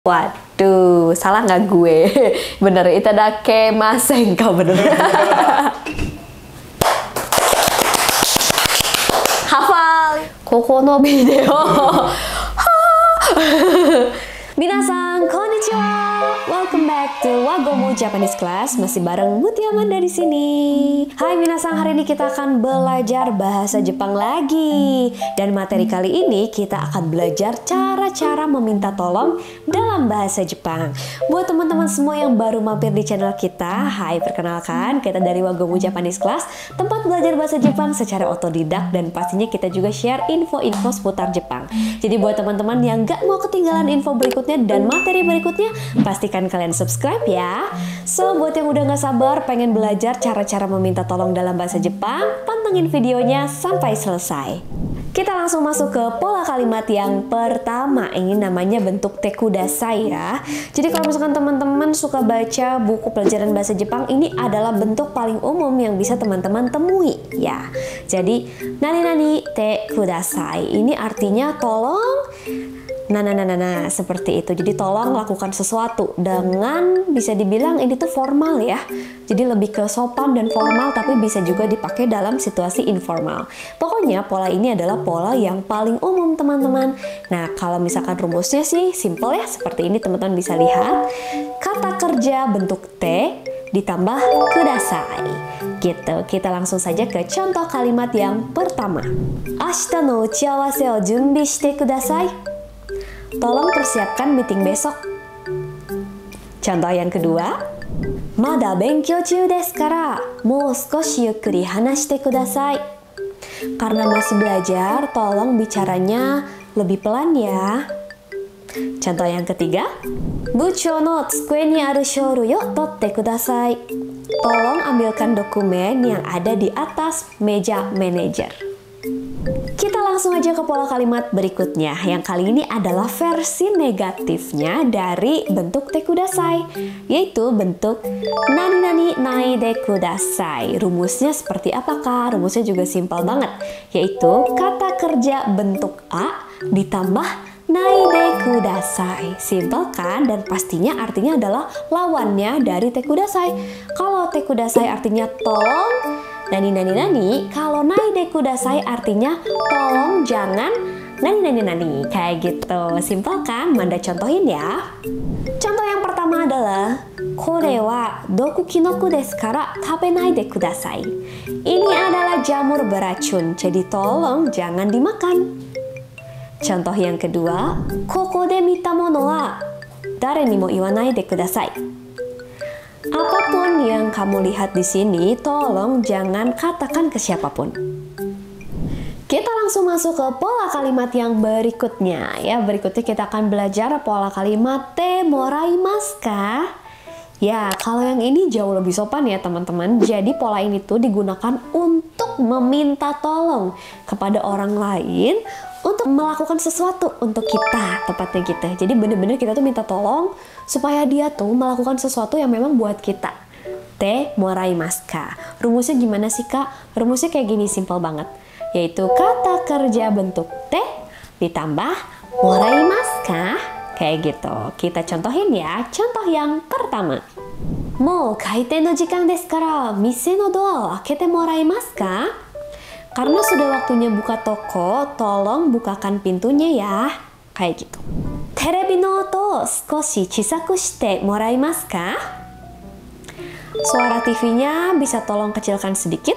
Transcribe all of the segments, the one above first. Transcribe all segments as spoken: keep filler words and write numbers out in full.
Waduh, salah nggak gue? Bener, itu ada kemasen kau bener. Hafal. Koko no video. Minasan, konnichiwa. Welcome back to Wagomu Japanese Class. Masih bareng Mutia Amanda di sini. Hai minasan, hari ini kita akan belajar bahasa Jepang lagi. Dan materi kali ini kita akan belajar cara-cara meminta tolong dalam bahasa Jepang. Buat teman-teman semua yang baru mampir di channel kita, hai, perkenalkan, kita dari Wagomu Japanese Class, tempat belajar bahasa Jepang secara otodidak, dan pastinya kita juga share info-info seputar Jepang. Jadi buat teman-teman yang gak mau ketinggalan info berikutnya dan materi berikutnya, pastikan kalian subscribe ya. So, buat yang udah gak sabar pengen belajar cara-cara meminta tolong dalam bahasa Jepang, pantengin videonya sampai selesai. Kita langsung masuk ke pola kalimat yang pertama. Ini namanya bentuk tekudasai ya. Jadi kalau misalkan teman-teman suka baca buku pelajaran bahasa Jepang, ini adalah bentuk paling umum yang bisa teman-teman temui ya. Jadi nani nani tekudasai ini artinya tolong. Nah, nah, nah, nah, nah, seperti itu. Jadi tolong lakukan sesuatu dengan, bisa dibilang ini tuh formal ya. Jadi lebih ke sopan dan formal, tapi bisa juga dipakai dalam situasi informal. Pokoknya pola ini adalah pola yang paling umum teman-teman. Nah, kalau misalkan rumusnya sih simple ya, seperti ini teman-teman bisa lihat. Kata kerja bentuk T ditambah kudasai. Gitu. Kita langsung saja ke contoh kalimat yang pertama. Ashita no uchiawase o junbi shite kudasai. Tolong persiapkan meeting besok. Contoh yang kedua. Mada benkyou chū desu kara, mou skoshi yukkuri hanashite kudasai. Karena masih belajar, tolong bicaranya lebih pelan ya. Contoh yang ketiga. Buchou no tsukue ni aru shōru yo totte kudasai. Tolong ambilkan dokumen yang ada di atas meja manajer. Kita langsung aja ke pola kalimat berikutnya. Yang kali ini adalah versi negatifnya dari bentuk tekudasai, yaitu bentuk nani nani naide kudasai. Rumusnya seperti apakah? Rumusnya juga simpel banget, yaitu kata kerja bentuk A ditambah naide kudasai. Simpel kan? Dan pastinya artinya adalah lawannya dari tekudasai. Kalau tekudasai artinya tolong, nani nani nani, kalau naide kudasai artinya tolong jangan nani nani nani. Kayak gitu. Simpel kan? Manda contohin ya. Contoh yang pertama adalah kore wa doku kinoku desu kara tabenai de kudasai. Ini adalah jamur beracun, jadi tolong jangan dimakan. Contoh yang kedua, koko de mita mono wa dare ni mo iwanai de kudasai. Apapun yang kamu lihat di sini, tolong jangan katakan ke siapapun. Kita langsung masuk ke pola kalimat yang berikutnya. Ya, berikutnya kita akan belajar pola kalimat te moraimasu ka. Ya, kalau yang ini jauh lebih sopan ya teman-teman. Jadi pola ini tuh digunakan untuk meminta tolong kepada orang lain untuk melakukan sesuatu untuk kita, tepatnya kita. Jadi bener-bener kita tuh minta tolong supaya dia tuh melakukan sesuatu yang memang buat kita. Te moraimasu ka. Rumusnya gimana sih kak? Rumusnya kayak gini, simpel banget. Yaitu kata kerja bentuk te ditambah moraimasu ka. Kayak gitu. Kita contohin ya. Contoh yang pertama. Mou kaiten no jikan desu kara mise no doa o akete moraimasu ka? Karena sudah waktunya buka toko, tolong bukakan pintunya ya. Kayak gitu. Terebi no oto skoshi chisaku shite moraimasu ka? Suara T V-nya bisa tolong kecilkan sedikit.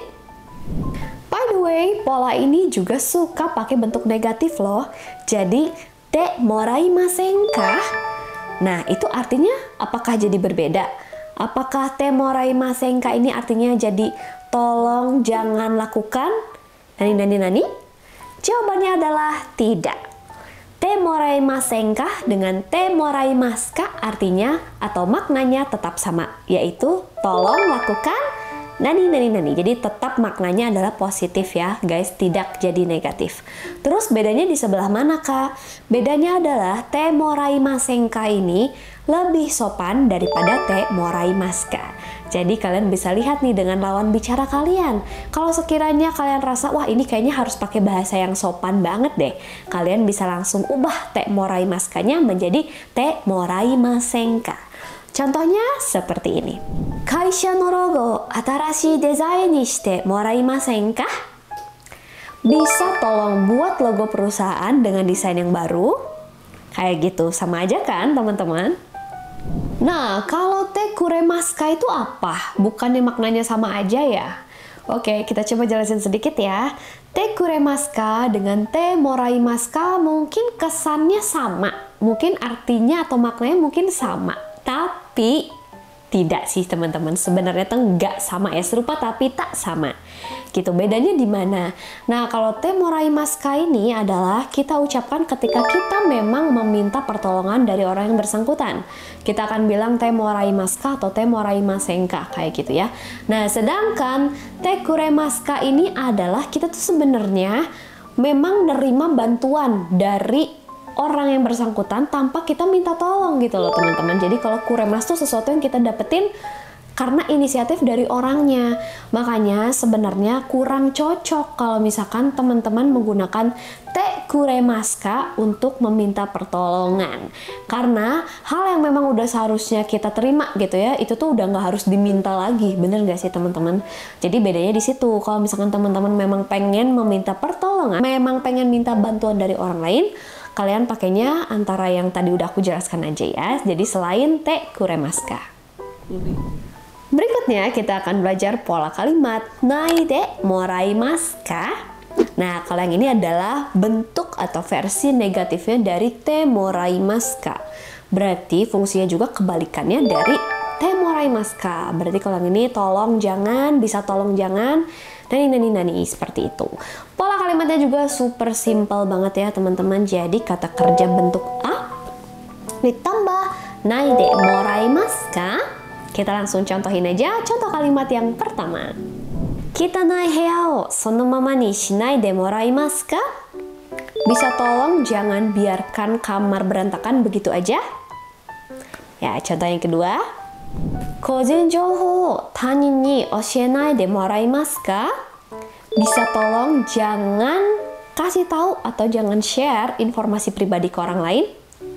By the way, pola ini juga suka pakai bentuk negatif loh. Jadi, te moraimasen ka? Nah, itu artinya apakah jadi berbeda? Apakah te moraimasen ka ini artinya jadi tolong jangan lakukan nani nani nani? Jawabannya adalah tidak. Te moraimasen ka dengan te moraimasu ka artinya atau maknanya tetap sama, yaitu tolong lakukan nani nani nani. Jadi tetap maknanya adalah positif ya guys, tidak jadi negatif. Terus bedanya di sebelah mana kak? Bedanya adalah te moraimasen ka ini lebih sopan daripada te moraimasu ka. Jadi kalian bisa lihat nih dengan lawan bicara kalian. Kalau sekiranya kalian rasa wah ini kayaknya harus pakai bahasa yang sopan banget deh, kalian bisa langsung ubah te moraimasu ka-nya menjadi te moraimasen ka. Contohnya seperti ini. Kaisha no logo atarashii desain ni shite moraimasen ka? Bisa tolong buat logo perusahaan dengan desain yang baru? Kayak gitu, sama aja kan teman-teman? Nah, kalau te kuremasu ka itu apa? Bukannya maknanya sama aja ya? Oke, kita coba jelasin sedikit ya. Te kuremasu ka dengan te moraimasu ka mungkin kesannya sama. Mungkin artinya atau maknanya mungkin sama. Tapi tidak sih teman-teman, sebenarnya tuh nggak sama ya, serupa tapi tak sama. Gitu, bedanya di mana? Nah, kalau te moraimasu ka ini adalah kita ucapkan ketika kita memang meminta pertolongan dari orang yang bersangkutan. Kita akan bilang te moraimasu ka atau te moraimasen ka kayak gitu ya. Nah, sedangkan te kuremasu ka ini adalah kita tuh sebenarnya memang nerima bantuan dari orang yang bersangkutan tanpa kita minta tolong gitu loh teman-teman. Jadi kalau kuremasu itu sesuatu yang kita dapetin karena inisiatif dari orangnya. Makanya sebenarnya kurang cocok kalau misalkan teman-teman menggunakan te kuremasu ka untuk meminta pertolongan. Karena hal yang memang udah seharusnya kita terima gitu ya, itu tuh udah nggak harus diminta lagi. Bener nggak sih teman-teman? Jadi bedanya di situ. Kalau misalkan teman-teman memang pengen meminta pertolongan, memang pengen minta bantuan dari orang lain, kalian pakainya antara yang tadi udah aku jelaskan aja ya. Jadi selain te kuremasu ka. Berikutnya kita akan belajar pola kalimat nai de moraimasu ka. Nah, kalau yang ini adalah bentuk atau versi negatifnya dari te moraimasu ka. Berarti fungsinya juga kebalikannya dari te moraimasu ka. Berarti kalau yang ini tolong jangan, bisa tolong jangan, nani nani nani, seperti itu. Pola kalimatnya juga super simple banget ya teman-teman. Jadi kata kerja bentuk a ditambah nai de moraimasu ka. Kita langsung contohin aja contoh kalimat yang pertama. Kitanai heya o sono mama ni shinai de moraimasu ka? Bisa tolong jangan biarkan kamar berantakan begitu aja? Ya, contoh yang kedua. Koujin jouhou o tanin ni oshienai de moraimasu ka? Bisa tolong jangan kasih tahu atau jangan share informasi pribadi ke orang lain?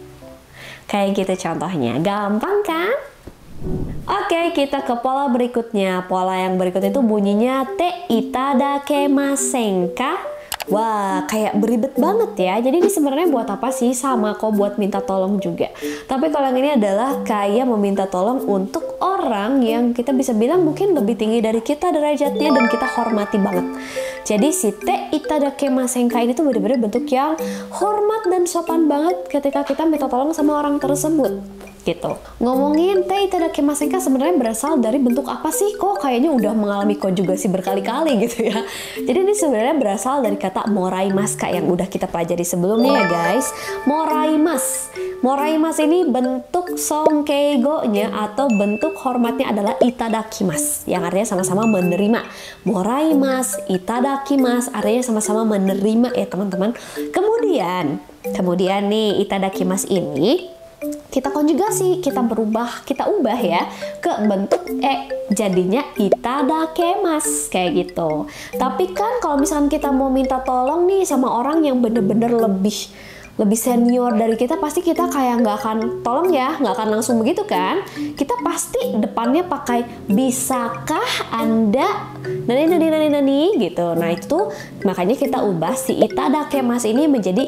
Kayak gitu contohnya. Gampang kan? Oke, kita ke pola berikutnya. Pola yang berikut itu bunyinya te itadakemasen ka? Wah, kayak beribet banget ya. Jadi ini sebenarnya buat apa sih? Sama kok, buat minta tolong juga. Tapi kalau yang ini adalah kayak meminta tolong untuk orang yang kita bisa bilang mungkin lebih tinggi dari kita derajatnya dan kita hormati banget. Jadi si te itadakemasen ka ini tuh bener-bener bentuk yang hormat dan sopan banget ketika kita minta tolong sama orang tersebut. Gitu. Ngomongin te itadakemasen ka sebenarnya berasal dari bentuk apa sih? Kok kayaknya udah mengalami konjugasi berkali-kali gitu ya. Jadi ini sebenarnya berasal dari kata moraimasu ka yang udah kita pelajari sebelumnya ya guys. Moraimasu. Moraimasu ini bentuk songkeigo-nya atau bentuk hormatnya adalah itadakimasu, yang artinya sama-sama menerima. Moraimasu, itadakimasu artinya sama-sama menerima ya teman-teman. Kemudian, kemudian nih itadakimasu ini kita konjugasi, kita berubah, kita ubah ya ke bentuk e, jadinya itadakimasu kayak gitu. Tapi kan kalau misalkan kita mau minta tolong nih sama orang yang bener-bener lebih lebih senior dari kita, pasti kita kayak nggak akan tolong ya, nggak akan langsung begitu kan. Kita pasti depannya pakai bisakah anda nani nani nani nani gitu. Nah itu makanya kita ubah si itadakimasu ini menjadi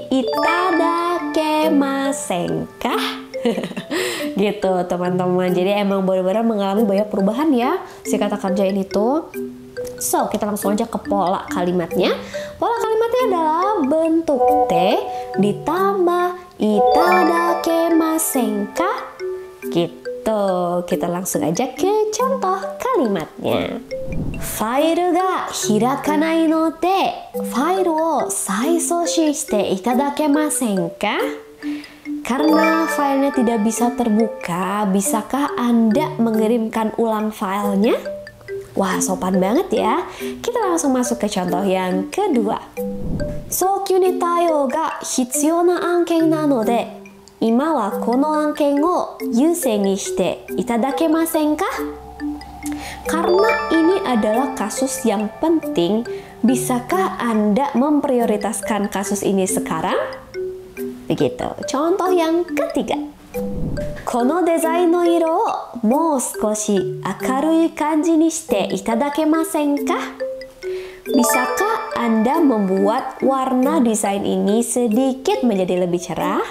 itadakemasen ka. Gitu teman-teman. Jadi emang benar-benar mengalami banyak perubahan ya si kata kerja ini tuh. So, kita langsung aja ke pola kalimatnya. Pola kalimatnya adalah bentuk te ditambah itadakemasen ka. Gitu. Kita langsung aja ke contoh kalimatnya. File ga hirakanai no de, file o saisoshi shite itadakemasen ka? Karena filenya tidak bisa terbuka, bisakah Anda mengirimkan ulang filenya? Wah, sopan banget ya. Kita langsung masuk ke contoh yang kedua. Soukyu ni taiyou ga hitsuyou na anken na no de, ima wa kono anken wo yusen ni shite itadakemasen ka? Karena ini adalah kasus yang penting, bisakah Anda memprioritaskan kasus ini sekarang? Begitu. Contoh yang ketiga. Kono desain no iro o mou skoshi akarui kanji ni shite itadakemasen ka? Bisakah Anda membuat warna desain ini sedikit menjadi lebih cerah?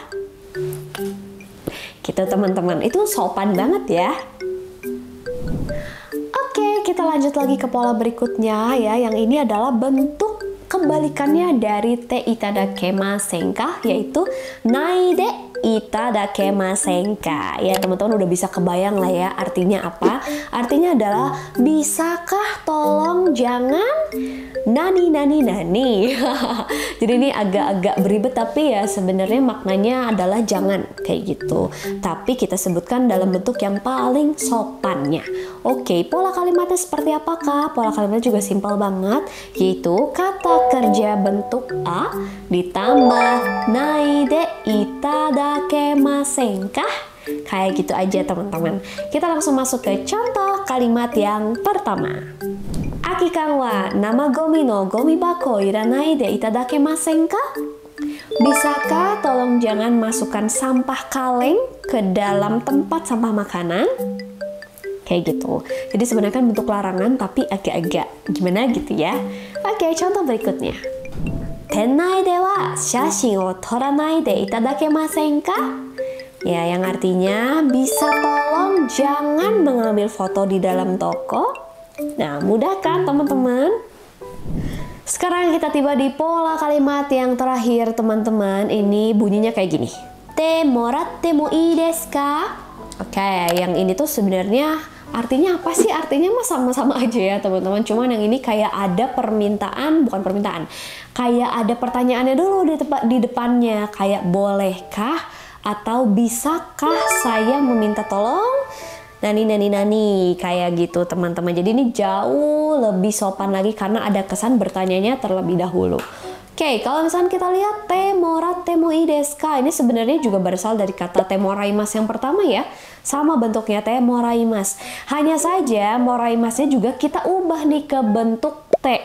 Gitu teman-teman, itu sopan banget ya. Oke, kita lanjut lagi ke pola berikutnya ya. Yang ini adalah bentuk kebalikannya dari te itadakemasen ka, yaitu nai de itadakemasen ka. Ya teman-teman udah bisa kebayang lah ya artinya apa. Artinya adalah bisakah tolong jangan nani nani nani. Jadi ini agak-agak beribet tapi ya sebenarnya maknanya adalah jangan kayak gitu. Tapi kita sebutkan dalam bentuk yang paling sopannya. Oke, pola kalimatnya seperti apakah? Pola kalimatnya juga simpel banget, yaitu kata kerja bentuk a ditambah nai de itadakemasen ka. Kayak gitu aja teman-teman. Kita langsung masuk ke contoh kalimat yang pertama. Aki-kan wa nama gomi no gomi bako iranai de itadakemasen ka? Bisakah tolong jangan masukkan sampah kaleng ke dalam tempat sampah makanan? Kayak gitu. Jadi sebenarnya kan bentuk larangan tapi agak-agak gimana gitu ya. Oke, contoh berikutnya. Tennai de wa shashin o toranai de itadakemasen ka? Ya, yang artinya bisa tolong jangan mengambil foto di dalam toko. Nah, mudah kan teman-teman? Sekarang kita tiba di pola kalimat yang terakhir teman-teman. Ini bunyinya kayak gini. Te moratte mo ii desu ka? Oke, yang ini tuh sebenarnya artinya apa sih? Artinya mah sama-sama aja ya teman-teman. Cuman yang ini kayak ada permintaan, bukan permintaan. Kayak ada pertanyaannya dulu di, di depannya. Kayak bolehkah atau bisakah saya meminta tolong? Nani nani nani kayak gitu teman-teman. Jadi ini jauh lebih sopan lagi karena ada kesan bertanyanya terlebih dahulu. Oke, kalau misalnya kita lihat te moratte mo ii desu ka, ini sebenarnya juga berasal dari kata te moraimasu yang pertama ya. Sama bentuknya te moraimasu. Hanya saja moraimasnya juga kita ubah nih ke bentuk te.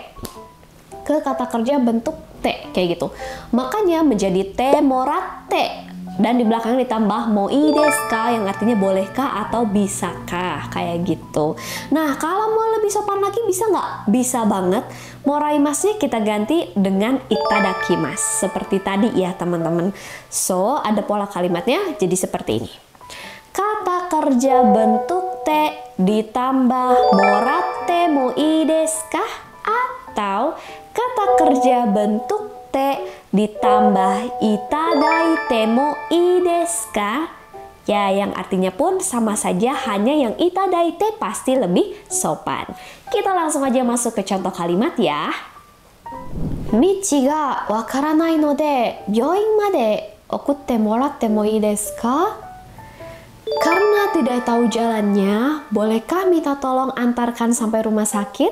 Ke kata kerja bentuk te kayak gitu. Makanya menjadi te moratte. Dan di belakang ditambah mo ii desu ka yang artinya bolehkah atau bisakah kayak gitu. Nah kalau mau lebih sopan lagi bisa nggak? Bisa banget. Moraimasnya kita ganti dengan itadakimasu seperti tadi ya teman-teman. So ada pola kalimatnya jadi seperti ini. Kata kerja bentuk te ditambah moratte mo ii desu ka? Atau kata kerja bentuk te ditambah itadaite mo ii desu ka? Ya, yang artinya pun sama saja, hanya yang itadaite pasti lebih sopan. Kita langsung aja masuk ke contoh kalimat ya. Michi ga wakaranai no de byouin made okutte moratte mo ii desu ka? Karena tidak tahu jalannya, bolehkah minta tolong antarkan sampai rumah sakit?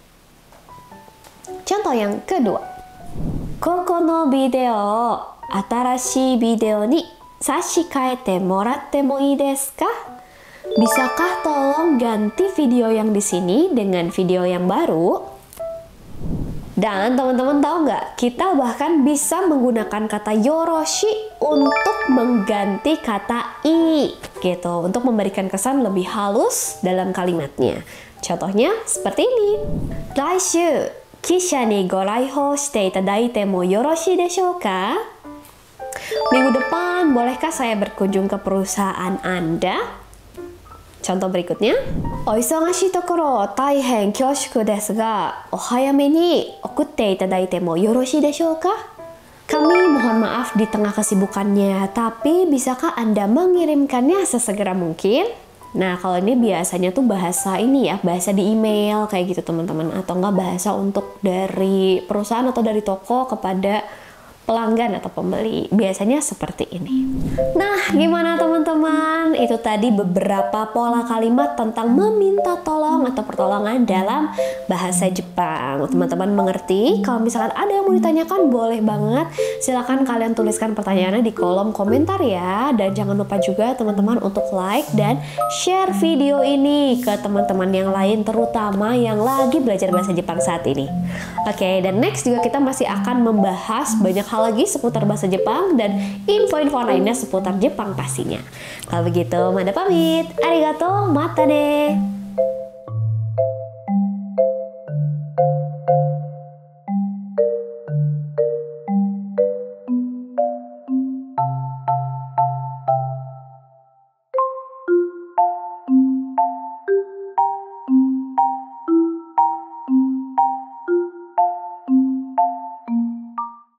Contoh yang kedua. Koko no video, atarashii video ni sashikaete moratte mo ii desu ka? Bisakah tolong ganti video yang di sini dengan video yang baru? Dan teman-teman tahu nggak? Kita bahkan bisa menggunakan kata yoroshi untuk mengganti kata i, gitu, untuk memberikan kesan lebih halus dalam kalimatnya. Contohnya seperti ini. Laishu kisha ni goraihou shite itadaite mo yoroshii deshou ka? Minggu depan, bolehkah saya berkunjung ke perusahaan Anda? Contoh berikutnya. Oisogashii tokoro taihen kyoshiku desu ga, ohayame ni okutte itadaite mo yoroshii deshou ka? Kami mohon maaf di tengah kesibukannya, tapi bisakah Anda mengirimkannya sesegera mungkin? Nah, kalau ini biasanya tuh bahasa ini ya, bahasa di email kayak gitu teman-teman, atau enggak bahasa untuk dari perusahaan atau dari toko kepada pelanggan atau pembeli. Biasanya seperti ini. Nah, gimana teman-teman? itu tadi beberapa pola kalimat tentang meminta tolong atau pertolongan dalam bahasa Jepang. Teman-teman mengerti? Kalau misalkan ada yang mau ditanyakan, boleh banget. Silakan kalian tuliskan pertanyaannya di kolom komentar ya. Dan jangan lupa juga teman-teman untuk like dan share video ini ke teman-teman yang lain, terutama yang lagi belajar bahasa Jepang saat ini. Oke, dan next juga kita masih akan membahas banyak hal lagi seputar bahasa Jepang dan info-info lainnya seputar Jepang pastinya. Kalau begitu, Manda pamit. Arigato, mata deh.